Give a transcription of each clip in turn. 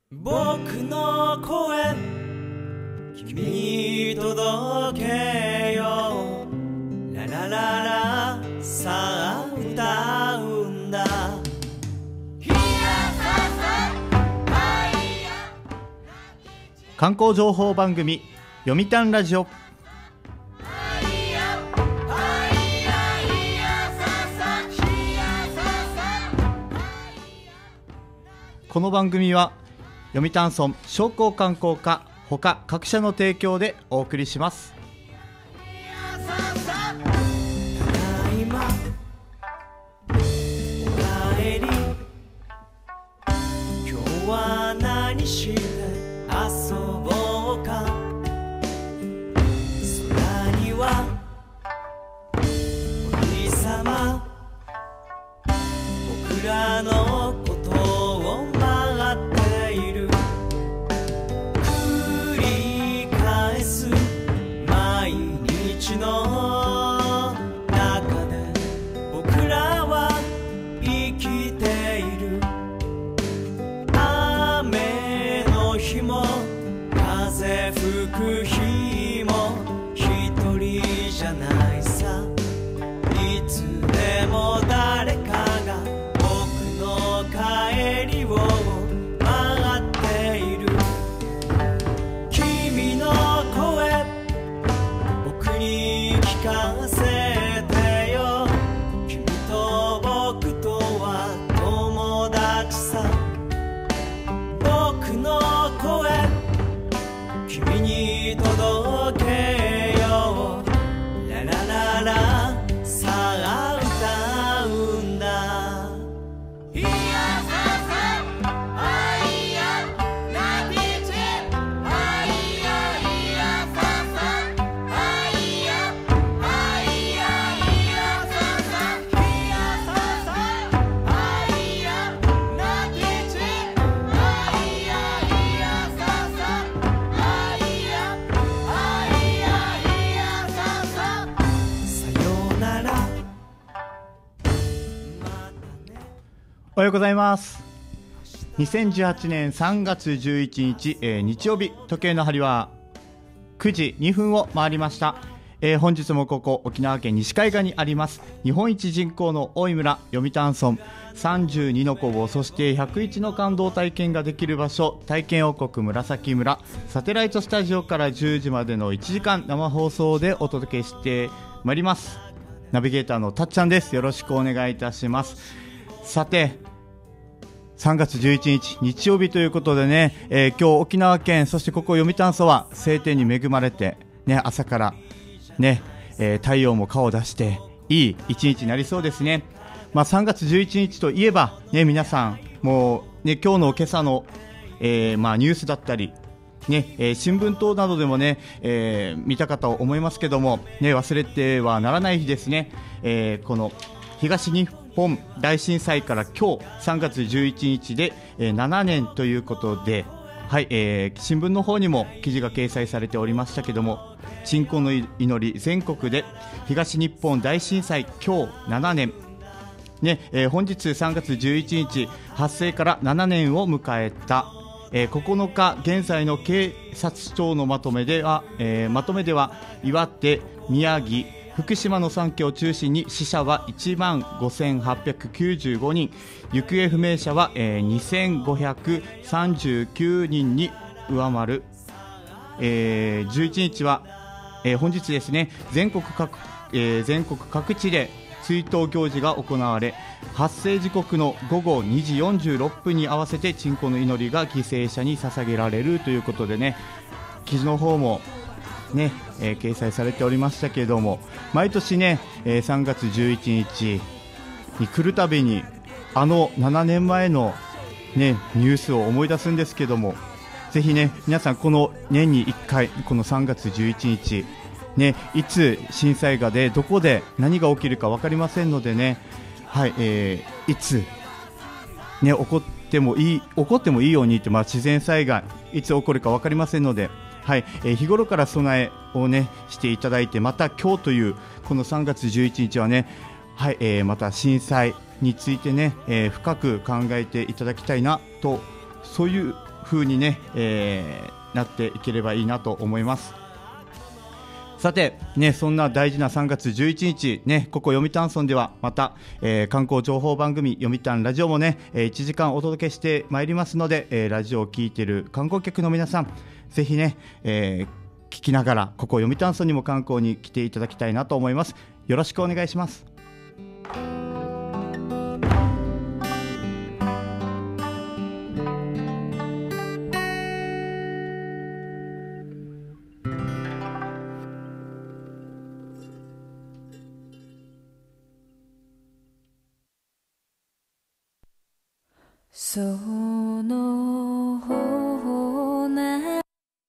僕の声君に届けよララララさあ歌うんだ観光情報番組読谷ラジオ。この番組は読谷村商工観光課ほか各社の提供でお送りします。 今おかえり今日は何して遊ぼうか空にはお日様僕らのことを待っている繰り返す毎日の中で僕らは生きている雨の日も風吹く日も一人じゃないさいつでも誰かが僕の帰りを待っている君の声僕に聞かせてよ君と僕とは友達さ僕の声君に届けよララララさあ歌うんだいやささあいやなびてあいやいやささあいやあいやいやささいやささあいやなびてあいやいやささあいやあいやいやさささようならまたねおはようございます。2018年3月11日、日曜日、時計の針は9時2分を回りました。本日もここ沖縄県西海岸にあります日本一人口の多い村読谷村32の古房そして101の感動体験ができる場所体験王国紫村サテライトスタジオから10時までの1時間生放送でお届けしてまいります。ナビゲーターのたっちゃんです。よろしくお願いいたします。さて3月11日日曜日ということでね、今日沖縄県そしてここ読谷村は晴天に恵まれて、ね、朝からね、太陽も顔を出していい一日になりそうですね。3月11日といえば、ね、皆さんもう、ね、今朝の、ニュースだったり、ね新聞等などでもね、見たかと思いますけども、ね、忘れてはならない日ですね。この東日本大震災から今日3月11日で、7年ということで、はい新聞の方にも記事が掲載されておりましたけども、鎮魂の祈り全国で東日本大震災今日7年、ね本日3月11日発生から7年を迎えた、9日現在の警察庁のまとめでは、岩手、宮城、福島の3県を中心に死者は1万5895人行方不明者は、2539人に上回る、11日は、本日ですね全国各地で追悼行事が行われ発生時刻の午後2時46分に合わせて鎮魂の祈りが犠牲者に捧げられるということでね、記事の方もね掲載されておりましたけれども、毎年ね、3月11日に来るたびに7年前の、ね、ニュースを思い出すんですけども、ぜひね皆さんこの年に1回この3月11日、ね、いつ震災がでどこで何が起きるか分かりませんのでね、はいいつ、ね、起こってもいいようにって、自然災害いつ起こるか分かりませんので、はい日頃から備えを、ね、していただいて、また今日というこの3月11日はね、はいまた震災についてね、深く考えていただきたいなと、そういう風にね、なっていければいいなと思います。さて、ね、そんな大事な3月11日、ね、ここ読谷村ではまた、観光情報番組読谷ラジオもね、1時間お届けしてまいりますので、ラジオを聞いている観光客の皆さん、ぜひね、聞きながらここ読谷村にも観光に来ていただきたいなと思います。よろしくお願いします。 その方な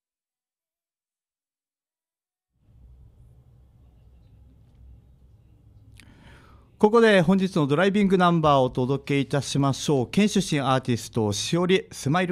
ここで本日のドライビングナンバーをお届けいたしましょう。県出身アーティストしおりスマイル。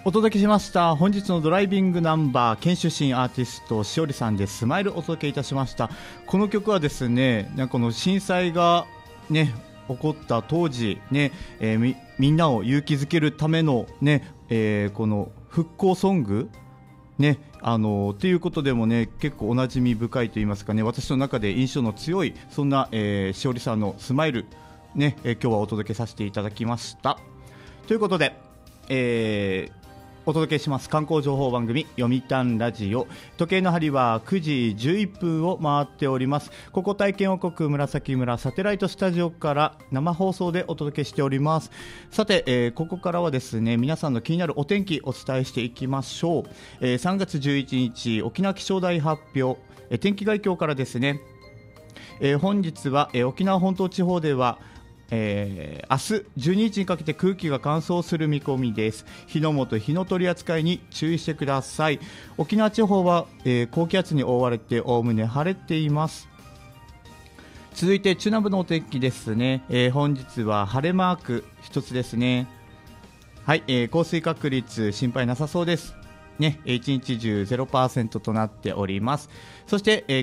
お届けしました本日のドライビングナンバー、県出身アーティストしおりさんでスマイルお届けいたしました。この曲はですね、この震災がね起こった当時ね、みんなを勇気づけるためのね、この復興ソングね、ということでもね結構おなじみ深いと言いますかね、私の中で印象の強いそんな、しおりさんのスマイルね、今日はお届けさせていただきました。ということで、お届けします観光情報番組読谷ラジオ、時計の針は9時11分を回っております。ここ体験王国紫村サテライトスタジオから生放送でお届けしております。さて、ここからはですね皆さんの気になるお天気お伝えしていきましょう。3月11日沖縄気象台発表、天気概況からですね、本日は、沖縄本島地方では明日12日にかけて空気が乾燥する見込みです。火の元火の取り扱いに注意してください。沖縄地方は、高気圧に覆われておおむね晴れています。続いて中南部のお天気ですね、本日は晴れマーク一つですね。はい、降水確率心配なさそうですね、一日中 0% となっております。そして、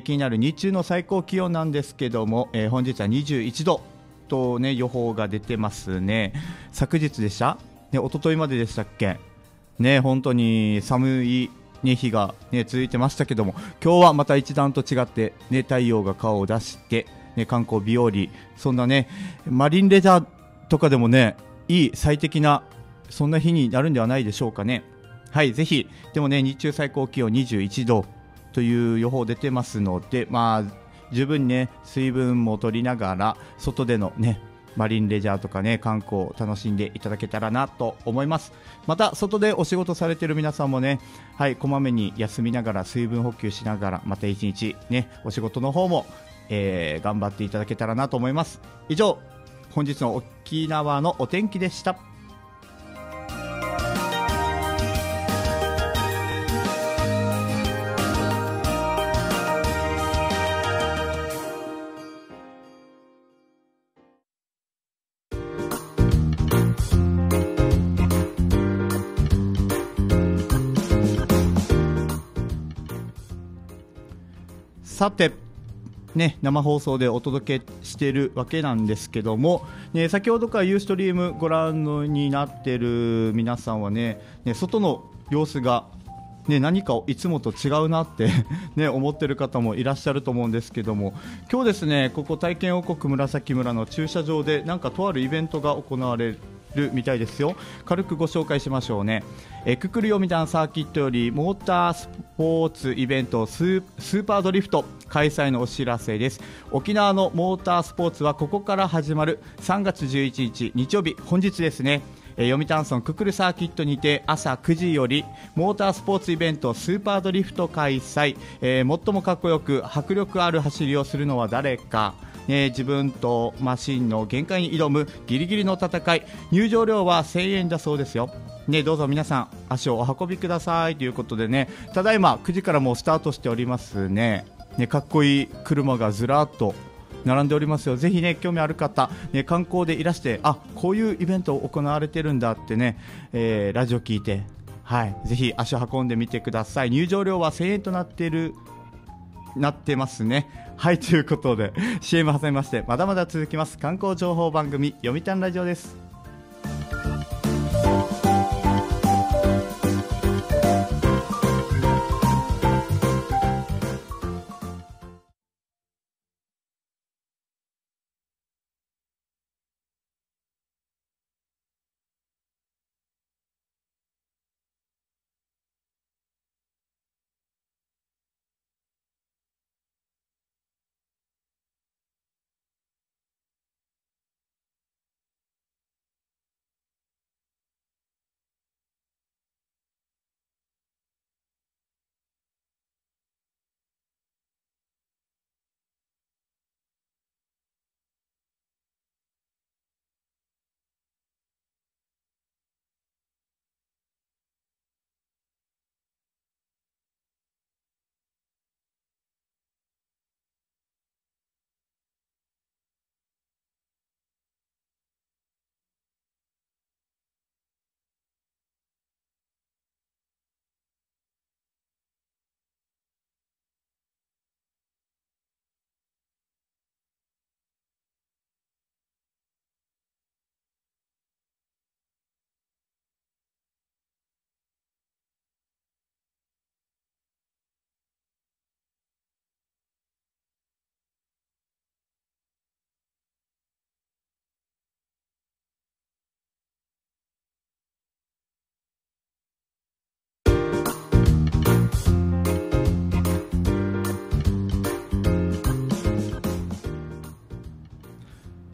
気になる日中の最高気温なんですけども、本日は21度とね予報が出てますね。昨日でしたね、一昨日まででしたっけね、本当に寒い、ね、日が、ね、続いてましたけども、今日はまた一段と違って、ね、太陽が顔を出して、ね、観光日和、そんなねマリンレジャーとかでもねいい最適なそんな日になるんではないでしょうかね。はい、ぜひ。でもね日中最高気温21度という予報出てますので、十分にね水分も取りながら外でのねマリンレジャーとかね観光を楽しんでいただけたらなと思います。また外でお仕事されている皆さんもね、はい、こまめに休みながら水分補給しながらまた一日ねお仕事の方も、頑張っていただけたらなと思います。以上、本日の沖縄のお天気でした。さてね、生放送でお届けしているわけなんですけども、ね、先ほどからユーストリームご覧になっている皆さんはね、外の様子が、ね、何かいつもと違うなって、ね、思っている方もいらっしゃると思うんですけども、今日ですねここ体験王国紫村の駐車場でなんかとあるイベントが行われるみたいですよ。軽くご紹介しましょうね。くくる読谷サーキットよりモータースポーツイベントスーパードリフト開催のお知らせです。沖縄のモータースポーツはここから始まる3月11日日曜日、本日ですね、読谷村くくるサーキットにて朝9時よりモータースポーツイベントスーパードリフト開催、最もかっこよく迫力ある走りをするのは誰か、自分とマシンの限界に挑むギリギリの戦い、入場料は1000円だそうですよ、どうぞ皆さん足をお運びくださいということでね、ただいま9時からもうスタートしておりますね。かっこいい車がずらっと並んでおりますよ。ぜひね興味ある方、観光でいらして、こういうイベント行われてるんだってね、ラジオ聞いて、はい、ぜひ足を運んでみてください。入場料は1000円となってますね。はい、ということで CM 挟みましてまだまだ続きます観光情報番組読谷ラジオです。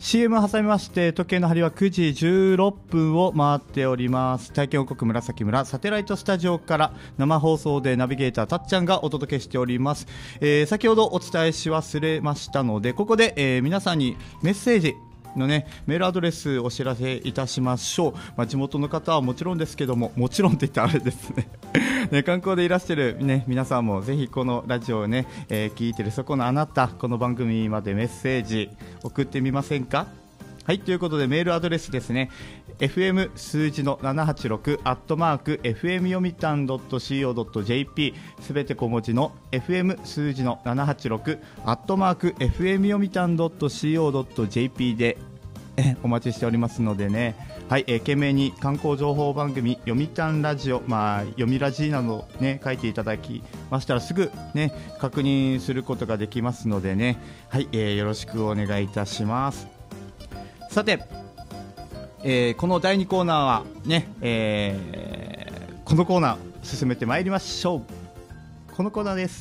CM 挟みまして時計の針は9時16分を回っております。体験王国紫村サテライトスタジオから生放送でナビゲーターたっちゃんがお届けしております。先ほどお伝えし忘れましたので、ここで、皆さんにメッセージのね、メールアドレスお知らせいたしましょう。地元の方はもちろんですけども、もちろんって言ったらあれですねね、観光でいらっしゃる、ね、皆さんもぜひこのラジオをね、聞いてるそこのあなた、この番組までメッセージ送ってみませんか。はい、ということでメールアドレスですね、FM 数字の786FM 読谷 .co.jp、 すべて小文字の FM 数字の786 FM 読谷 .co.jp でお待ちしておりますのでね、はい、懸命に観光情報番組読谷ラジオ、読みラジなどね書いていただきましたらすぐね確認することができますのでね、はい、よろしくお願いいたします。さて、この第2コーナーはね、このコーナー進めてまいりましょう。このコーナーです。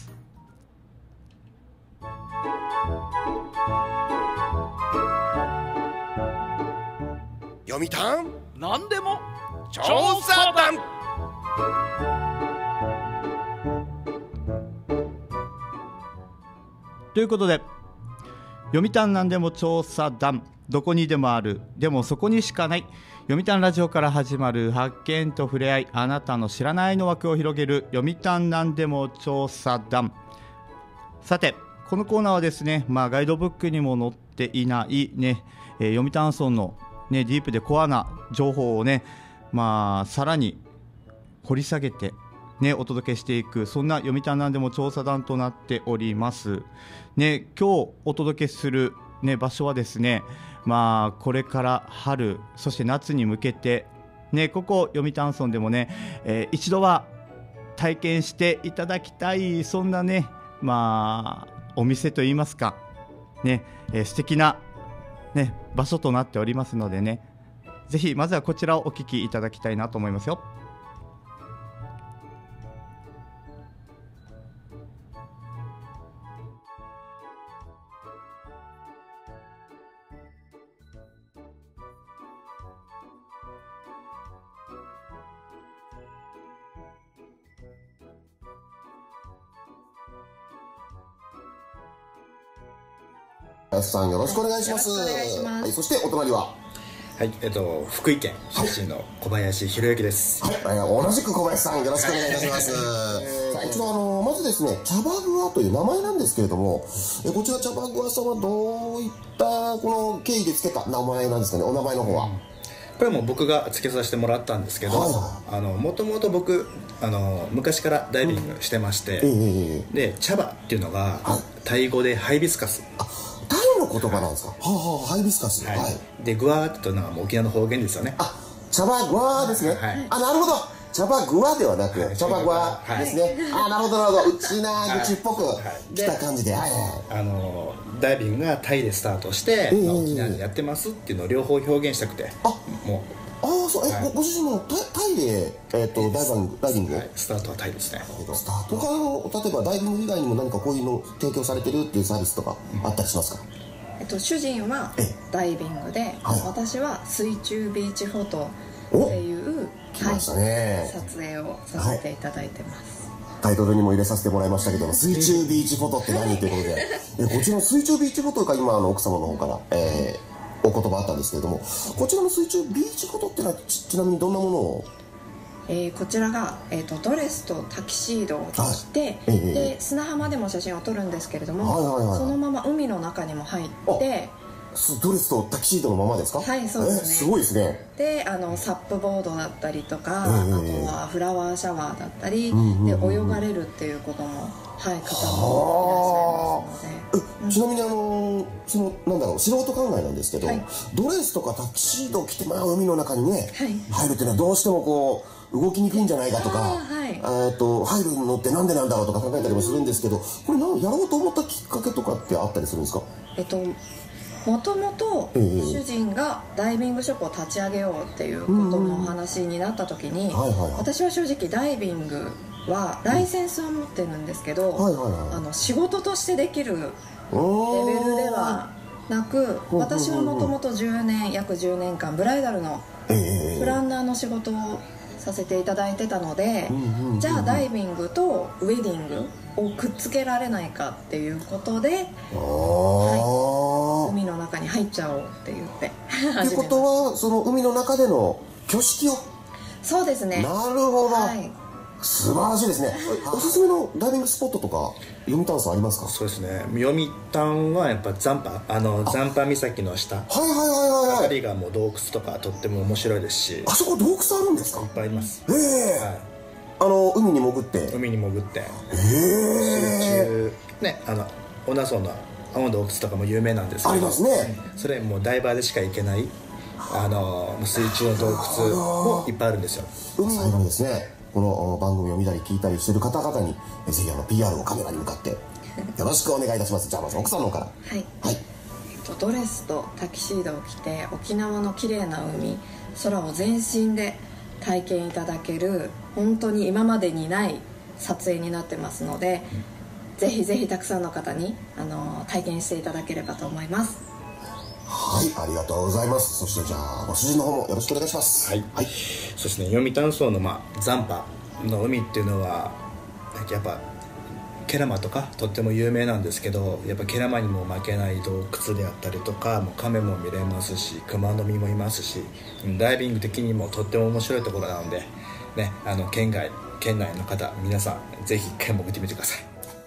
読谷なんでも調査団。 ということで、読谷なんでも調査団、どこにでもある、でもそこにしかない読谷ラジオから始まる発見と触れ合い、あなたの知らないの枠を広げる読谷なんでも調査団。さて、このコーナーはですね、ガイドブックにも載っていないね、読谷村のね、ディープでコアな情報をね、さらに掘り下げて、ね、お届けしていく、そんな読谷なんでも調査団となっております、ね。今日お届けする、ね、場所はですね、これから春そして夏に向けて、ね、ここ読谷村でもね、一度は体験していただきたい、そんなね、お店といいますか、ね、素敵なね、場所となっておりますのでね、ぜひまずはこちらをお聞きいただきたいなと思いますよ。 林さん、よろしくお願いします。はい、そしてお隣は、 はい、福井県出身の小林博之です。 はい、同じく小林さん、よろしくお願いいたします。さあ、一度まずですね、茶葉グワという名前なんですけれども、こちら茶葉グワさんはどういったこの経緯でつけた名前なんですかね、お名前の方は。 これも僕がつけさせてもらったんですけど、もともと僕昔からダイビングしてまして、で茶葉っていうのがタイ語でハイビスカス、 タイの言葉なんですか。ハイビスカス。はい。 でグワーっていうのはもう沖縄の方言ですよね。 茶葉グワーですね。なるほど。茶葉グワではなく茶葉グワですね。なるほどなるほど。うちな口っぽくきた感じで。 ダイビングがタイでスタートして沖縄でやってますっていうのを両方表現したくて、もうそう、ご自身もタイでダイビング、 スタートはタイですね。 スタートから例えばダイビング以外にも何かこういうの提供されてるっていうサービスとかあったりしますか。 主人はダイビングで、私は水中ビーチフォトっていう撮影をさせていただいてます。 タイトルにも入れさせてもらいましたけども、水中ビーチフォトって何ということで、こちらの水中ビーチフォトが今奥様の方からお言葉あったんですけれども、こちらの水中ビーチフォトってのはちなみにどんなものを。 こちらが、ドレスとタキシードを着て、で砂浜でも写真を撮るんですけれども、そのまま海の中にも入って、 ドレスとタキシードのままですか。 はい、そうですね。 すごいですね。 でサップボードだったりとか、あとはフラワーシャワーだったりで泳がれるっていうことも、方もいらっしゃいますので。 ちなみになんだろう、素人考えなんですけど、ドレスとかタキシードを着て海の中にね入るっていうのはどうしてもこう動きにくいんじゃないかとか、入るのってなんでなんだろうとか考えたりもするんですけど、これやろうと思ったきっかけとかってあったりするんですか。 もともと主人がダイビングショップを立ち上げようっていうことのお話になった時に、私は正直ダイビングはライセンスは持ってるんですけど、仕事としてできるレベルではなく、私はもともと約10年間ブライダルのプランナーの仕事をさせていただいてたので、じゃあダイビングとウェディングをくっつけられないかっていうことで、海の中に入っちゃおうって言ってってことは、その海の中での挙式を。 そうですね。 なるほど、素晴らしいですね。おすすめのダイビングスポットとか読谷さんありますか？ そうですね、読谷はやっぱ残波、残波岬の下あたりがもう洞窟とかとっても面白いですし。 あそこ洞窟あるんですか？ いっぱいあります。 海に潜って、 ね、恩納村の青の洞窟とかも有名なんですけど、 ありますね。 それもうダイバーでしか行けない水中の洞窟もいっぱいあるんですよ。 最後にですね、この番組を見たり聞いたりしてる方々にぜひPR をカメラに向かってよろしくお願いいたします。じゃあまず奥さんの方から。 ドレスとタキシードを着て沖縄の綺麗な海、空を全身で体験いただける、本当に今までにない撮影になってますので、ぜひぜひたくさんの方に体験していただければと思います。 はい、ありがとうございます。そしてじゃあご主人の方もよろしくお願いします。 そうですね、読谷村の残波の海っていうのはやっぱケラマとかとっても有名なんですけど、やっぱケラマにも負けない洞窟であったりとか、もうカメも見れますし、クマノミもいますし、ダイビング的にもとっても面白いところなので、ね、県内の方皆さんぜひ一回潜ってみてください。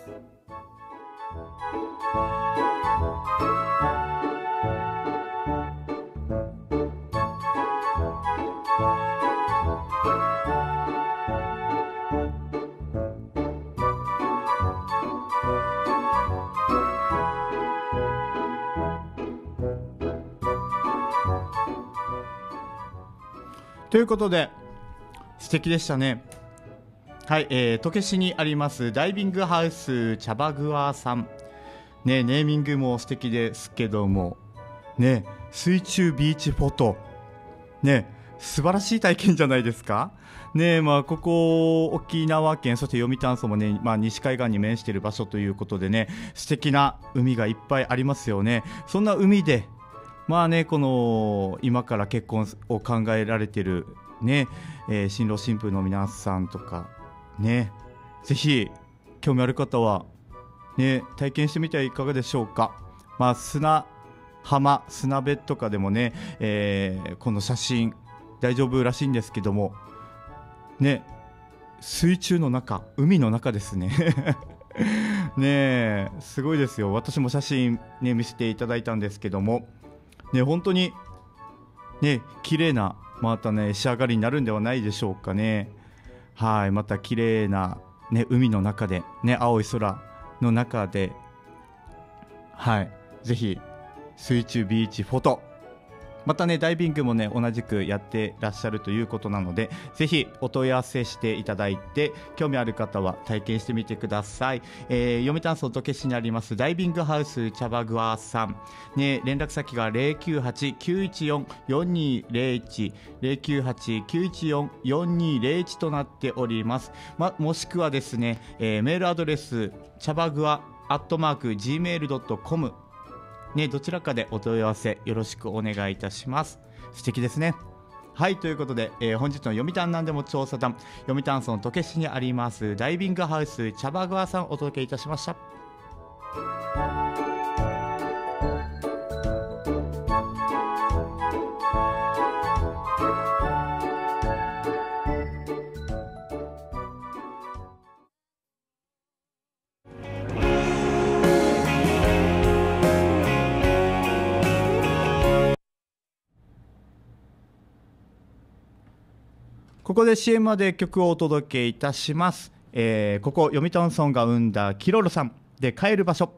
ということで素敵でしたね。はい、渡慶市にありますダイビングハウスチャバグアさん、ね、ネーミングも素敵ですけどもね、水中ビーチフォトね、素晴らしい体験じゃないですかね。ここ沖縄県、そして読谷村もね、西海岸に面している場所ということでね、素敵な海がいっぱいありますよね。そんな海でこの今から結婚を考えられているね、新郎新婦の皆さんとかね、ぜひ興味ある方はね、体験してみてはいかがでしょうか。砂浜、砂辺とかでもね、この写真大丈夫らしいんですけどもね、水中の中、海の中ですねね、すごいですよ。私も写真ね見せていただいたんですけどもね、本当にね、綺麗なまたね仕上がりになるんではないでしょうかね。はい、また綺麗なね海の中でね、青い空の中で、はい、ぜひ水中ビーチフォト、またねダイビングもね同じくやってらっしゃるということなので、ぜひお問い合わせしていただいて、興味ある方は体験してみてください。読谷村渡慶市にありますダイビングハウスチャバグアさん、ね、連絡先が 098-914-4201 098-914-4201 となっております。もしくはですね、メールアドレスチャバグア@gmail.comね、どちらかでお問い合わせよろしくお願いいたします。素敵ですね。はい、ということで、本日の読谷なんでも調査団、読谷村渡慶市にありますダイビングハウスチャバグアさんお届けいたしました。ここで CM まで曲をお届けいたします。ここ読谷村が生んだキロロさんで帰る場所。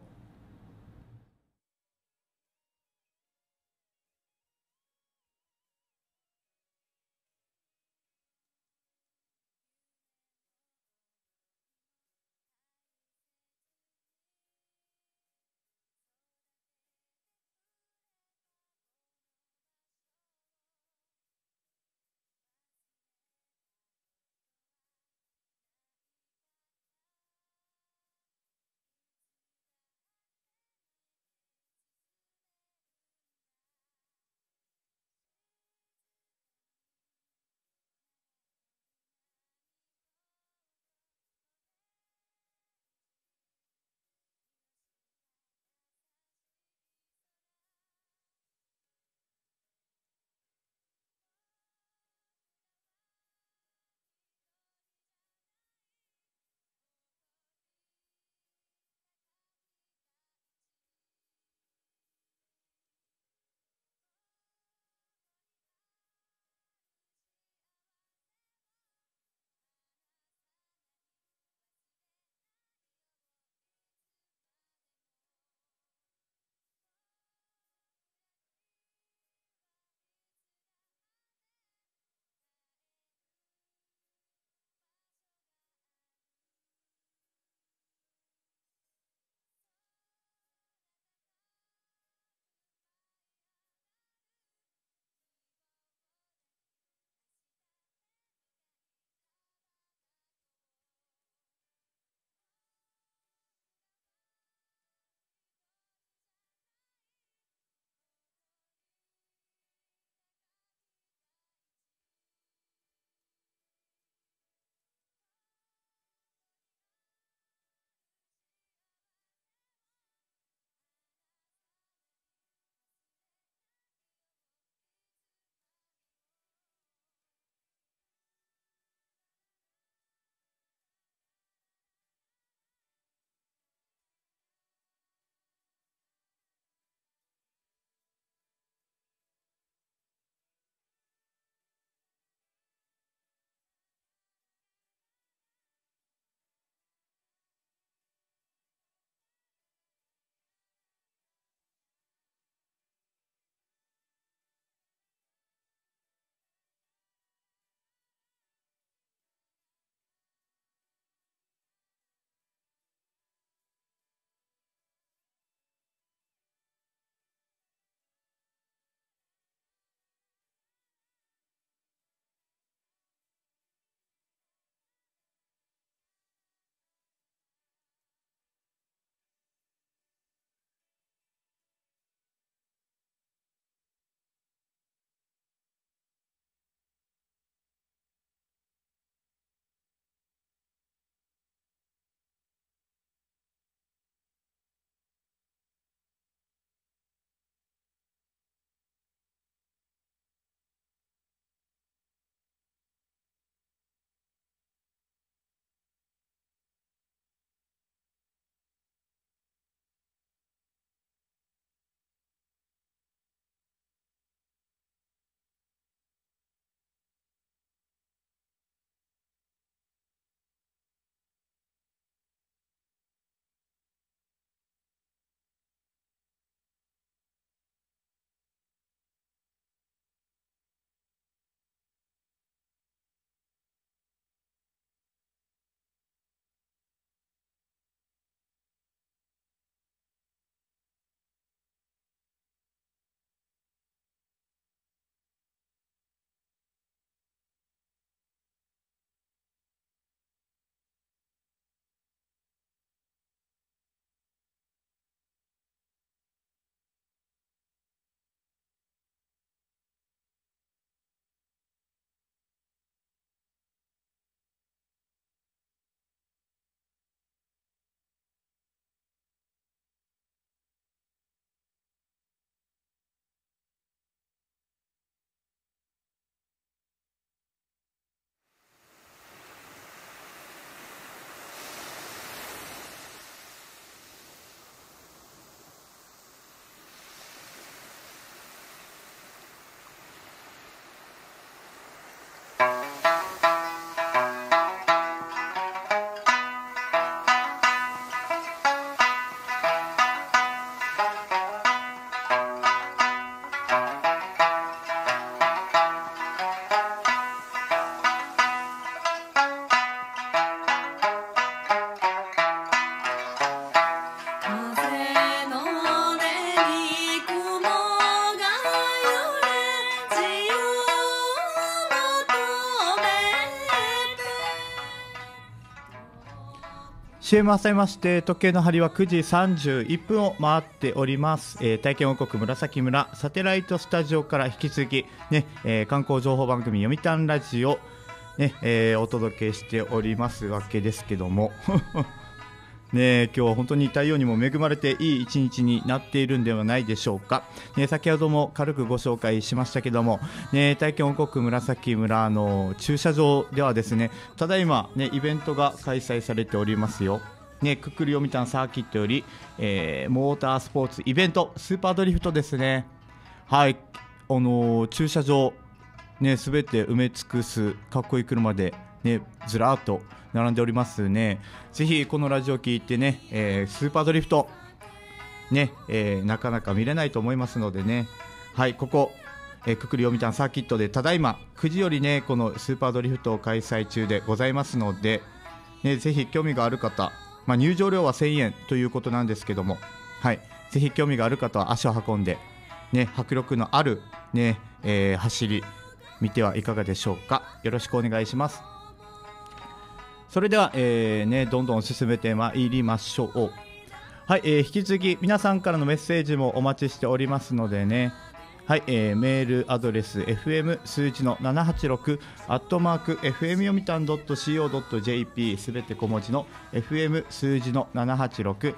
CM 挟みまして時計の針は9時31分を回っております。体験王国紫村サテライトスタジオから引き続き、ね観光情報番組読谷ラジオ、ねお届けしておりますわけですけどもね、今日は本当に太陽にも恵まれていい一日になっているんではないでしょうか。先ほども軽くご紹介しましたけども、体験王国紫村の駐車場ではですね、ただいま、イベントが開催されておりますよ。くくり読谷サーキットより、モータースポーツイベントスーパードリフトですね。はい、駐車場すべて埋め尽くすかっこいい車でずらっと並んでおりますね。ぜひこのラジオ聞いてね、スーパードリフトなかなか見れないと思いますのでね、はい、ここ、くくり読谷サーキットでただいま9時よりねこのスーパードリフトを開催中でございますので、ぜひ興味がある方、入場料は1000円ということなんですけども、はい、ぜひ興味がある方は足を運んで、迫力のある、走り見てはいかがでしょうか。よろしくお願いします。それでは、どんどん進めてまいりましょう。はい、引き続き皆さんからのメッセージもお待ちしておりますのでね、はい、メールアドレス fm 数字の786 fm 読谷 .co.jp すべて小文字の fm 数字の786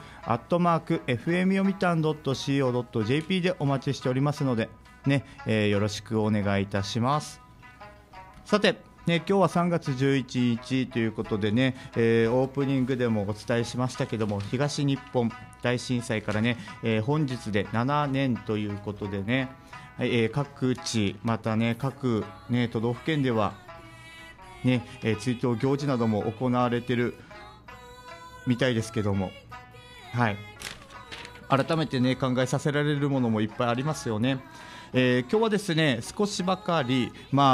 fm 読谷 .co.jp でお待ちしておりますのでね、よろしくお願いいたします。さて今日は3月11日ということでね、オープニングでもお伝えしましたけども、東日本大震災からね、本日で7年ということでね、各地またね各都道府県では追悼行事なども行われているみたいですけども、はい、改めてね考えさせられるものもいっぱいありますよね。今日はですね少しばかり、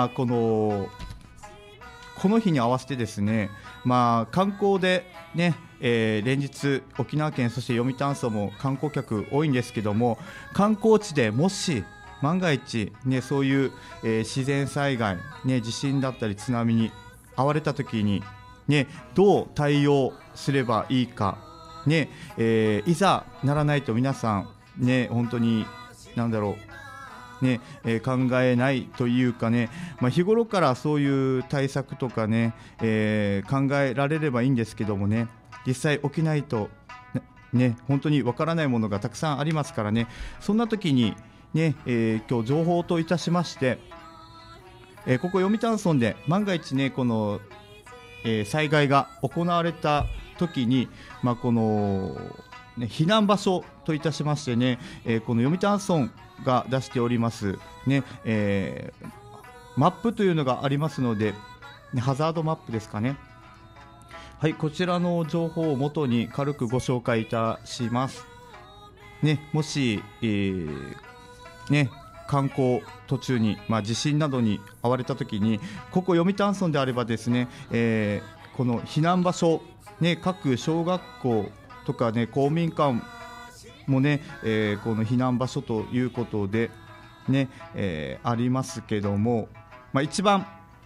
この日に合わせてですね、観光でね、連日沖縄県そして読谷村も観光客多いんですけども、観光地でもし万が一、そういう、自然災害、地震だったり津波に遭われた時に、どう対応すればいいか、いざならないと皆さん、本当に何だろう考えないというかね、日頃からそういう対策とかね、考えられればいいんですけどもね、実際起きないと本当にわからないものがたくさんありますからね。そんな時に今日情報といたしまして、ここ読谷村で万が一この、災害が行われた時に、この避難場所といたしましてね、この読谷村が出しておりますマップというのがありますので、ハザードマップですかね。はい、こちらの情報をもとに軽くご紹介いたします。もし、観光途中に、地震などに遭われたときに、ここ読谷村であればですね、この避難場所、各小学校とか公民館もこの避難場所ということでありますけども、一番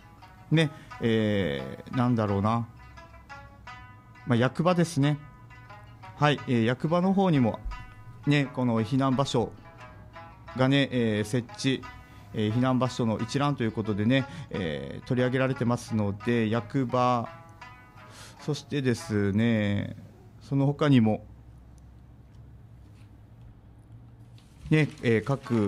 なんだろうな、役場ですね。はい、役場の方にもこの避難場所が設置、避難場所の一覧ということで取り上げられてますので、役場、そしてですねその他にも各、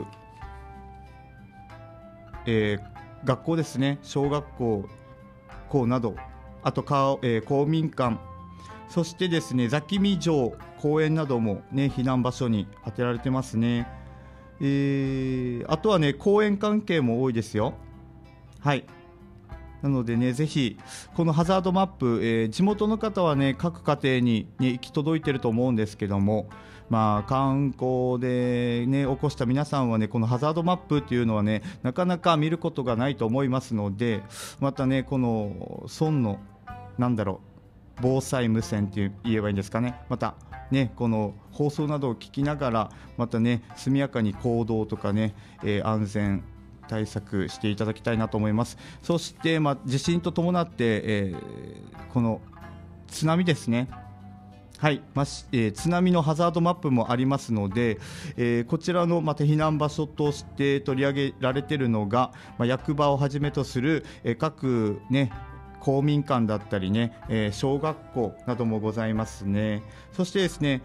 学校ですね、小学校など、あと公民館、そしてですね座喜味城、公園なども避難場所に当てられてますね。あとは公園関係も多いですよ。はい、なのでぜひこのハザードマップ、地元の方は各家庭に、行き届いてると思うんですけども、観光で起こした皆さんはこのハザードマップっていうのはなかなか見ることがないと思いますので、またこの村の防災無線って言えばいいんですかね、またこの放送などを聞きながらまた速やかに行動とか安全対策していただきたいなと思います。そして地震と伴って、この津波ですね、 はい、津波のハザードマップもありますので、こちらのまた避難場所として取り上げられているのが、役場をはじめとする、各ね公民館だったりね、小学校などもございますね。そしてですね、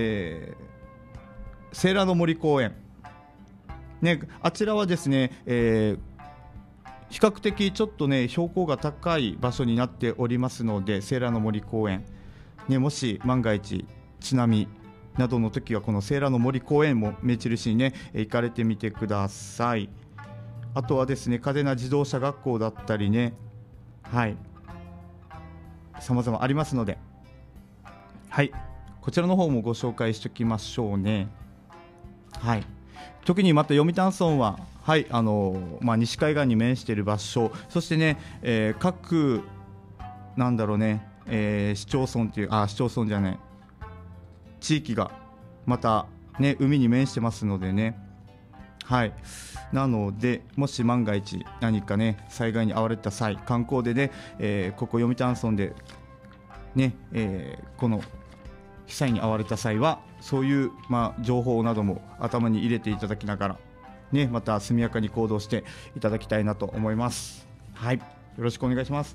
セーラーの森公園、ね、あちらはですね、比較的ちょっとね標高が高い場所になっておりますので、セーラーの森公園、ね、もし万が一津波などの時はこのセーラーの森公園も目印にね行かれてみてください。あとはですね、嘉手納自動車学校だったりね、はい様々ありますので、はい、こちらの方もご紹介しておきましょうね。はい、特にまた読谷村は、はい、西海岸に面している場所、そしてね、各なんだろうね、市町村っていう市町村じゃない地域がまたね海に面してますのでね、はい、なのでもし万が一何かね災害に遭われた際、観光でね、ここ読谷村でね、この被災に遭われた際はそういう、情報なども頭に入れていただきながらね、また速やかに行動していただきたいなと思います。はい、よろしくお願いします。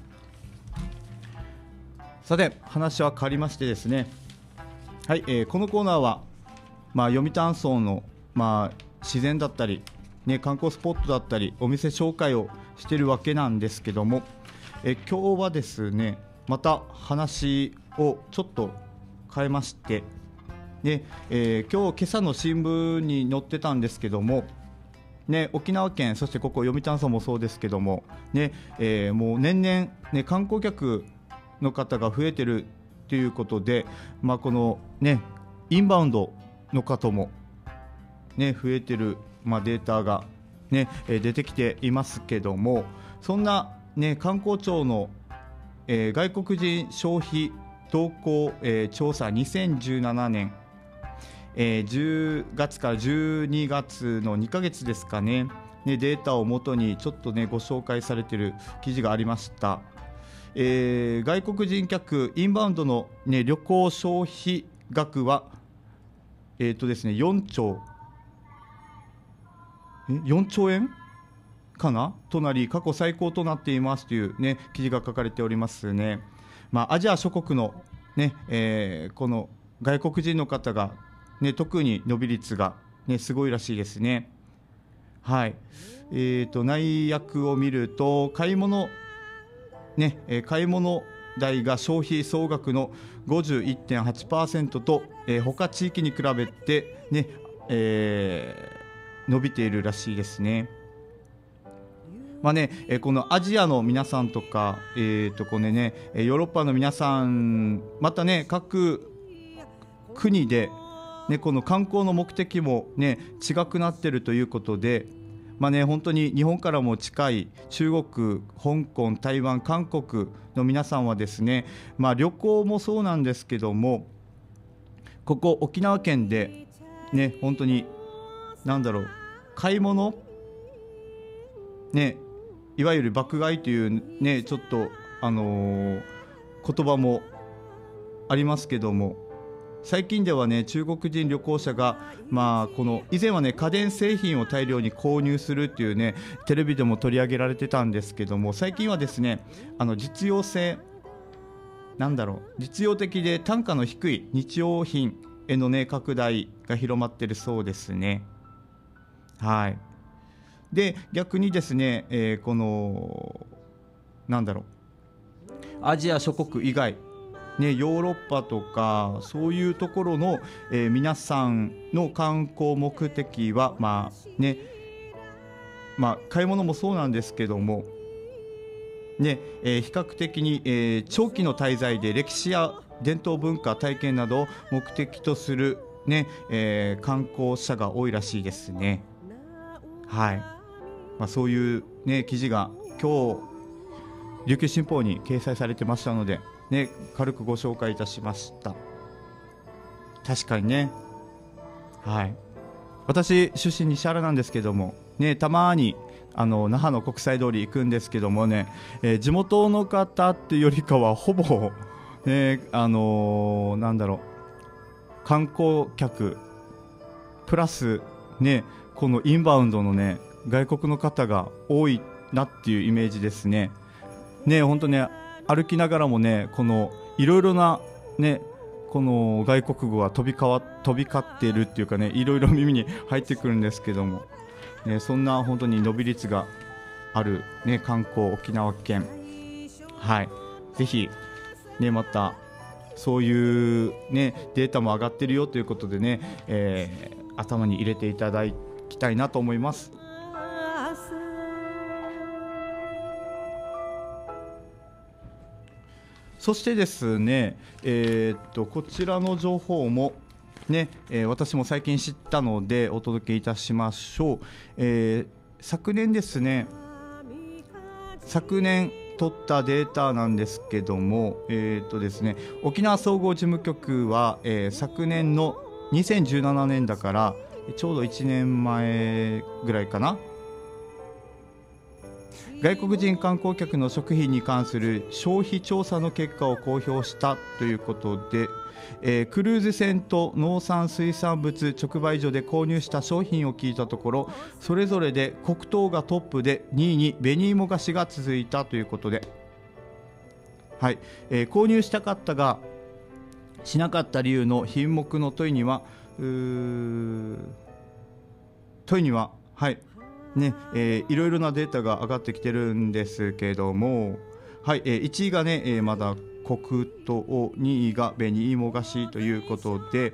さて話は変わりましてですね、はい、このコーナーは、読谷村の、自然だったり、ね、観光スポットだったりお店紹介をしているわけなんですけども、今日はですねまた話をちょっと変えまして、ね今朝の新聞に載ってたんですけども、ね、沖縄県、そしてここ読谷村もそうですけども、ねもう年々、ね、観光客の方が増えてるということで、この、ね、インバウンドの方も、ね、増えてる、データが、ね出てきていますけども、そんな、ね、観光庁の、外国人消費動向、調査2017年、10月から12月の2ヶ月ですかね、データをもとにちょっとねご紹介されている記事がありました。外国人客インバウンドの、旅行消費額は、ですね、4兆円かなとなり過去最高となっていますという、記事が書かれておりますね。アジア諸国の、この外国人の方が、特に伸び率が、すごいらしいですね。はい、内訳を見ると買い物代が消費総額の 51.8% と、他地域に比べて、伸びているらしいですね。このアジアの皆さんとか、このヨーロッパの皆さん、またね各国で、この観光の目的も、違くなっているということで、本当に日本からも近い中国、香港、台湾、韓国の皆さんはですね、旅行もそうなんですけども、ここ沖縄県で、本当に買い物、いわゆる爆買いという、ちょっと、言葉もありますけども、最近ではね中国人旅行者が、この以前はね家電製品を大量に購入するっていうねテレビでも取り上げられてたんですけども、最近はですね実用性実用的で単価の低い日用品へのね拡大が広まっているそうですね。はい。で逆にですね、このアジア諸国以外ヨーロッパとかそういうところの、皆さんの観光目的は買い物もそうなんですけども、比較的に、長期の滞在で歴史や伝統文化体験などを目的とする、観光者が多いらしいですね。はい。そういう、記事が今日琉球新報に掲載されてましたので、軽くご紹介いたしました。確かにね、はい、私出身西原なんですけども、たまに那覇の国際通り行くんですけどもね、地元の方っていうよりかはほぼ、 観光客プラスね、このインバウンドのね外国の方が多いなっていうイメージですね。ね、本当ね、歩きながらもね、このいろいろなね、この外国語が飛び交っているっていうかね、いろいろ耳に入ってくるんですけども、ね、そんな本当に伸び率がある、ね、観光沖縄県、はい、ぜひ、ね、またそういう、ね、データも上がってるよということでね、頭に入れていただきたいなと思います。そしてですね、こちらの情報もね、私も最近知ったのでお届けいたしましょう。昨年ですね、昨年取ったデータなんですけども、ですね、沖縄総合事務局は、昨年の2017年だからちょうど1年前ぐらいかな、外国人観光客の食費に関する消費調査の結果を公表したということで、クルーズ船と農産水産物直売所で購入した商品を聞いたところ、それぞれで黒糖がトップで2位に紅芋菓子が続いたということで、はい、購入したかったがしなかった理由の品目の問いにははいね、いろいろなデータが上がってきてるんですけども、はい、1位がね、まだ黒糖、2位が紅芋菓子ということで、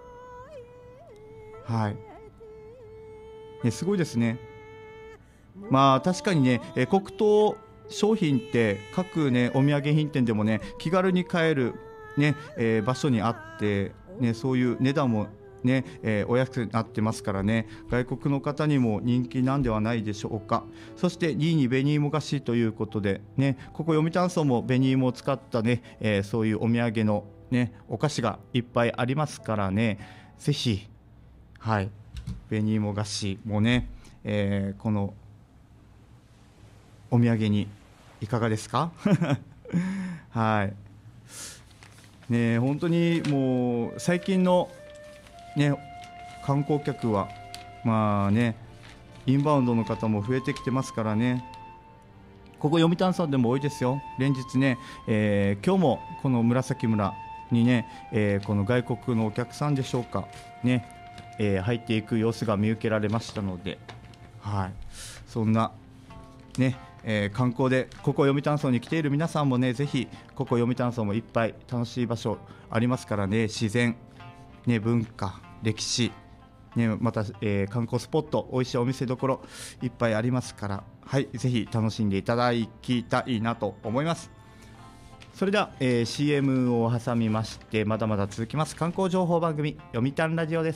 はい、ね、すごいですね。まあ確かにね、黒糖商品って各ねお土産品店でもね気軽に買えるね、場所にあってね、そういう値段もね、お安くなってますからね、外国の方にも人気なんではないでしょうか。そして2位に紅芋菓子ということでね、ここ読谷村も紅芋を使ったね、そういうお土産のねお菓子がいっぱいありますからね、ぜひ、はい、紅芋菓子もね、このお土産にいかがですかはいね、本当にもう最近のね、観光客はまあねインバウンドの方も増えてきてますからね、ここ読谷村でも多いですよ。連日ね、今日もこの紫村にね、この外国のお客さんでしょうかね、入っていく様子が見受けられましたので、はい、そんなね、観光でここ読谷村に来ている皆さんもね、ぜひここ読谷村もいっぱい楽しい場所ありますからね、自然、ね、文化、歴史、ね、また、観光スポット、おいしいお店どころいっぱいありますから、はい、ぜひ楽しんでいただきたいなと思います。それでは、CM を挟みましてまだまだ続きます観光情報番組読谷ラジオです。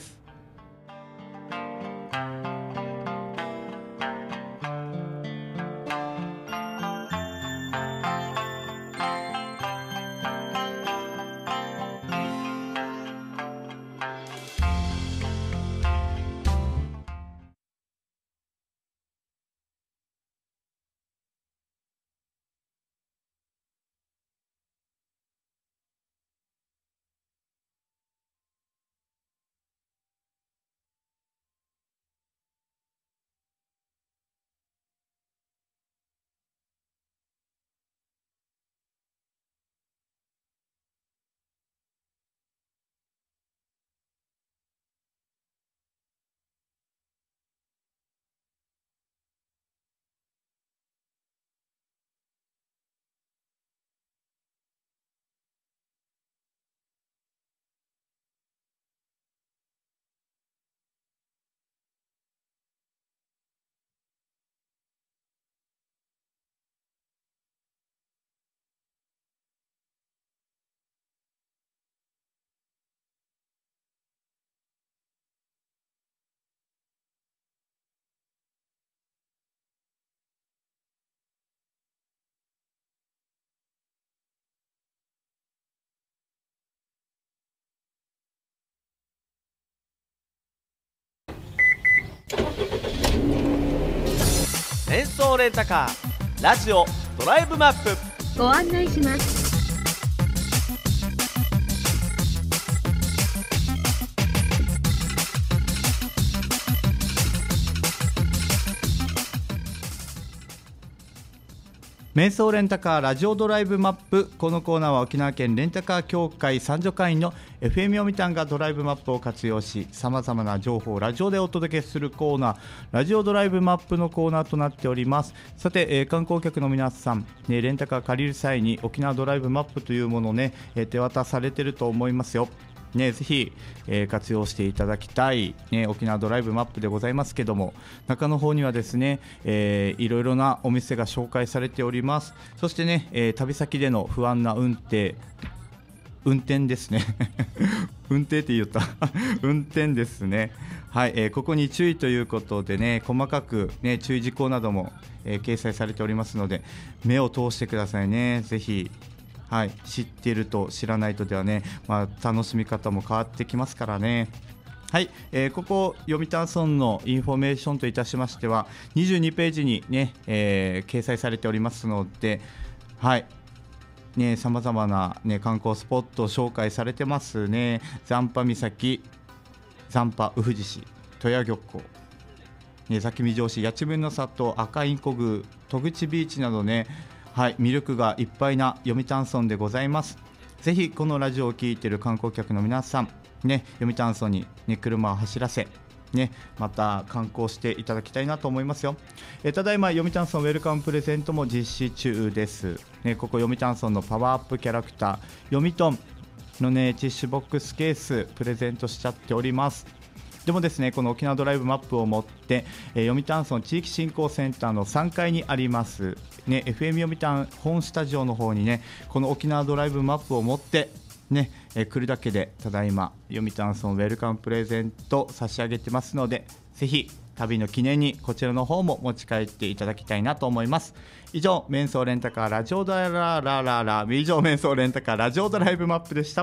演奏レンタカーラジオドライブマップご案内します。 瞑想レンタカーラジオドライブマップ。このコーナーは沖縄県レンタカー協会三女会員の FM 読谷がドライブマップを活用し、さまざまな情報をラジオでお届けするコーナー、ラジオドライブマップのコーナーとなっております。さて、観光客の皆さん、レンタカー借りる際に沖縄ドライブマップというものをね、手渡されてると思いますよ。ぜひ、活用していただきたい、沖縄ドライブマップでございますけども、中の方にはですね、いろいろなお店が紹介されております。そしてね、旅先での不安な運転ですね運転って言った運転ですね。はい、ここに注意ということでね、細かく、ね、注意事項なども、掲載されておりますので、目を通してくださいね。ぜひ、はい、知っていると知らないとではね、楽しみ方も変わってきますからね。はい、ここ読谷村のインフォメーションといたしましては22ページにね、掲載されておりますので、はいね、さまざまな、ね、観光スポットを紹介されてますね。残波岬、残波宇富士市、戸谷漁港、座木見城市、八千分の里、赤インコ宮、戸口ビーチなどね、はい、魅力がいっぱいな読谷村でございます。ぜひこのラジオを聞いている観光客の皆さん、ね、読谷村に、ね、車を走らせ、ね、また観光していただきたいなと思いますよ。ただいま読谷村ウェルカムプレゼントも実施中です、ね、ここ読谷村のパワーアップキャラクター読谷の、ね、ティッシュボックスケースプレゼントしちゃっております。でもですね、この沖縄ドライブマップを持って、読谷村地域振興センターの3階にあります、ね、FM 読谷本スタジオの方にね、この沖縄ドライブマップを持ってね、来るだけでただいま読谷村ウェルカムプレゼント差し上げてますので、ぜひ旅の記念にこちらの方も持ち帰っていただきたいなと思います。以上、瞑想レンタカーラジオドライブマップでした。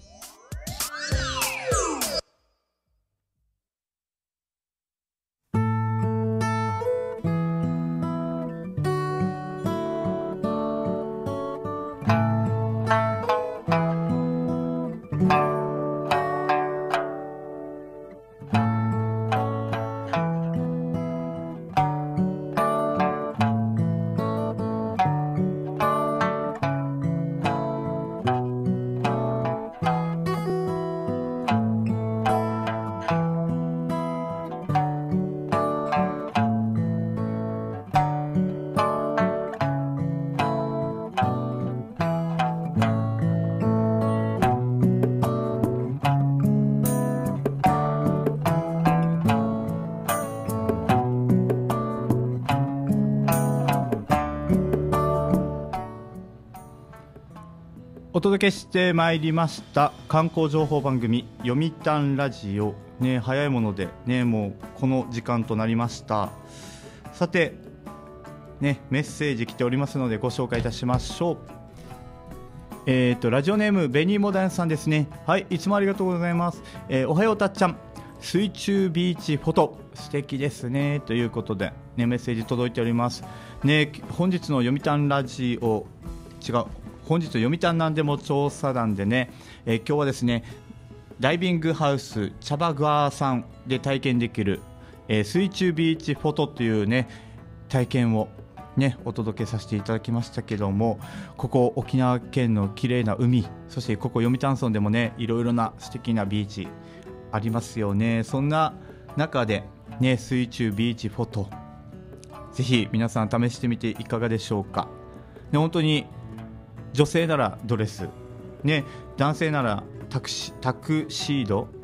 お届けしてまいりました観光情報番組読谷ラジオ、ね、早いもので、ね、もうこの時間となりました。さて、ね、メッセージ来ておりますのでご紹介いたしましょう。ラジオネームベニーモダンさんですね。はい、いつもありがとうございます。おはようたっちゃん、水中ビーチフォト素敵ですねということで、ね、メッセージ届いております、ね、本日の読谷ラジオ本日読谷なんでも調査団でね、今日はですねダイビングハウスチャバグアーさんで体験できる、水中ビーチフォトというね体験をねお届けさせていただきましたけども、ここ沖縄県の綺麗な海、そしてここ読谷村でもねいろいろな素敵なビーチありますよね。そんな中でね水中ビーチフォト、ぜひ皆さん試してみていかがでしょうか、ね、本当に女性ならドレス、ね、男性ならタキシー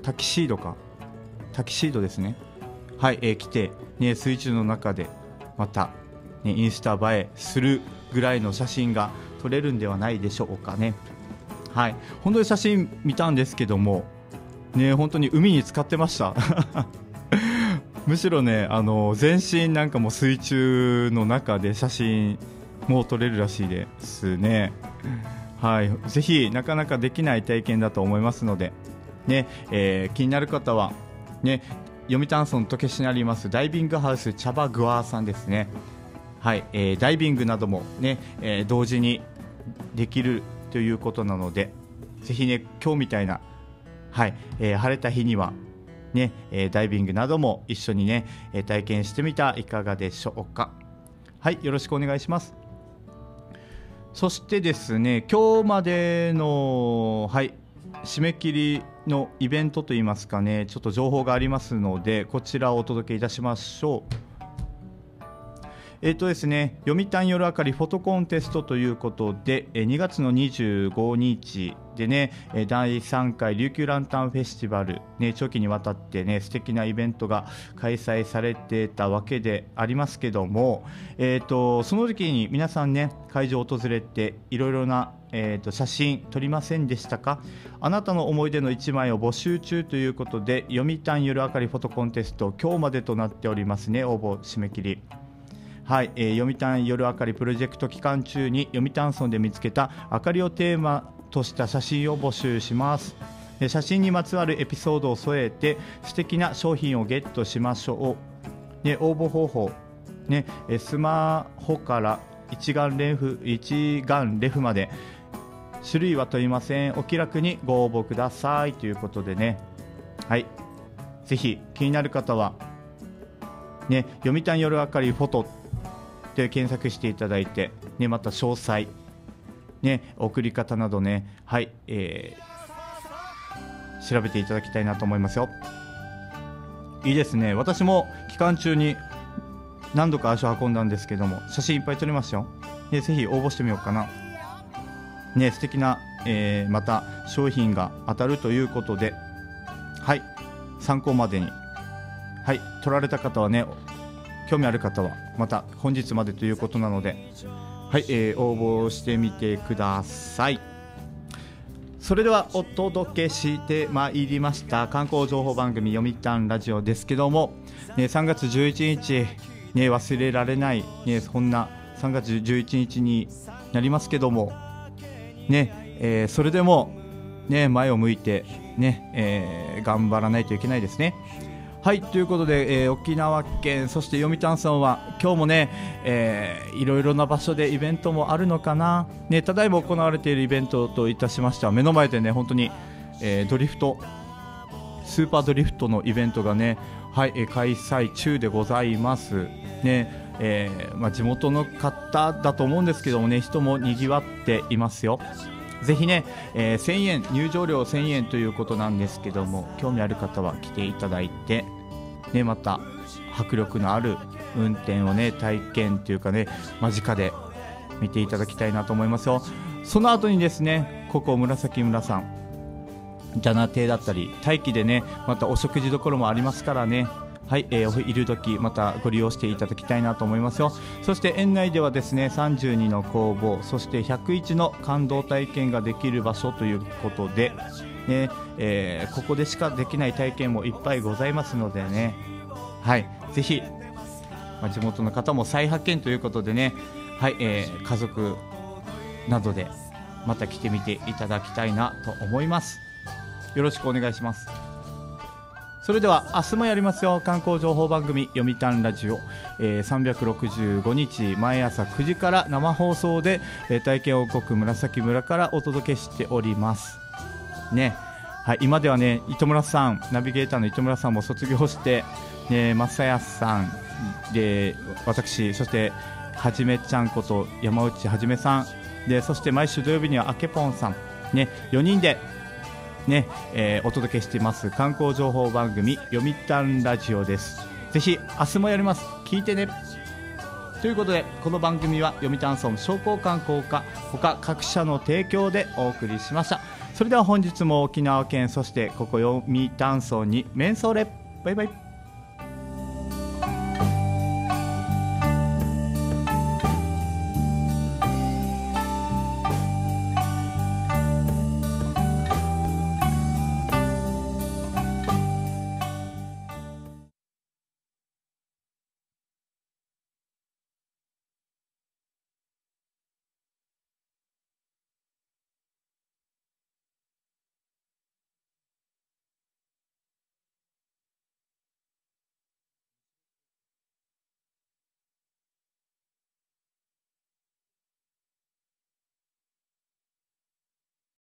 ドですね。はい、着て、ね、水中の中でまた、ね、インスタ映えするぐらいの写真が撮れるんではないでしょうかね。はい、本当に写真見たんですけども、ね、本当に海に浸かってましたむしろね全身なんかもう水中の中で写真もう撮れるらしいですね。はい、ぜひなかなかできない体験だと思いますので、ね気になる方は、ね、読谷村渡慶市にありますダイビングハウスチャバグアーさんですね。はい、ダイビングなども、ね同時にできるということなので、ぜひね今日みたいな、はい晴れた日には、ねダイビングなども一緒にね体験してみてはいかがでしょうか。はい、よろしくお願いします。 そしてですね、今日までの、締め切りのイベントといいますかね、ちょっと情報がありますので、こちらをお届けいたしましょう。ですね、読谷夜明かりフォトコンテストということで、2月の25日でね、第3回琉球ランタンフェスティバル、ね、長期にわたってね、素敵なイベントが開催されてたわけでありますけども、その時に皆さんね、会場を訪れていろいろな写真撮りませんでしたか？あなたの思い出の1枚を募集中ということで、読谷夜明かりフォトコンテスト今日までとなっておりますね。応募締め切り、読谷夜明かりプロジェクト期間中に読谷村で見つけた明かりをテーマとした写真を募集します。写真にまつわるエピソードを添えて素敵な商品をゲットしましょう。応募方法、スマホから一眼レフまで種類は問いません。お気楽にご応募くださいということでね、ぜひ気になる方は読谷夜明かりフォトで検索していただいて、また詳細、送り方などね、調べていただきたいなと思いますよ。いいですね。私も期間中に何度か足を運んだんですけども、写真いっぱい撮りますよ。ぜひ応募してみようかな。素敵な、また商品が当たるということで、参考までに、撮られた方はね、興味ある方はまた本日までということなので、応募してみてください。それではお届けしてまいりました観光情報番組読谷ラジオですけども、3月11日、忘れられない、そんな3月11日になりますけども、それでも、前を向いて、頑張らないといけないですね。ということで、沖縄県そして読谷村は今日もね、いろいろな場所でイベントもあるのかな、ただいま行われているイベントといたしましては、目の前でね本当に、ドリフトスーパードリフトのイベントがね、開催中でございますね。地元の方だと思うんですけどもね、人もにぎわっていますよ。ぜひね、1000円入場料1000円ということなんですけども、興味ある方は来ていただいて、また迫力のある運転をね体験というかね、間近で見ていただきたいなと思いますよ。その後にですね、ここ紫村さんジャナ亭だったり待機でね、またお食事どころもありますからね、お昼時またご利用していただきたいなと思いますよ。そして園内ではですね、32の工房、そして101の感動体験ができる場所ということで、ここでしかできない体験もいっぱいございますのでね、ぜひ、地元の方も再発見ということでね、家族などでまた来てみていただきたいなと思います。よろしくお願いします。それでは明日もやりますよ、観光情報番組読谷ラジオ、365日毎朝9時から生放送で、体験王国紫村からお届けしておりますね。今ではね、糸村さん、ナビゲーターの糸村さんも卒業して、正康さんで、私、そしてはじめちゃんこと山内はじめさんで、そして毎週土曜日にはあけぽんさん、4人でお届けしています観光情報番組読谷ラジオです。ぜひ明日もやります、聞いてね。ということで、この番組は読谷村商工観光課他各社の提供でお送りしました。それでは本日も沖縄県、そしてここ読谷村にメンソーレ、バイバイ。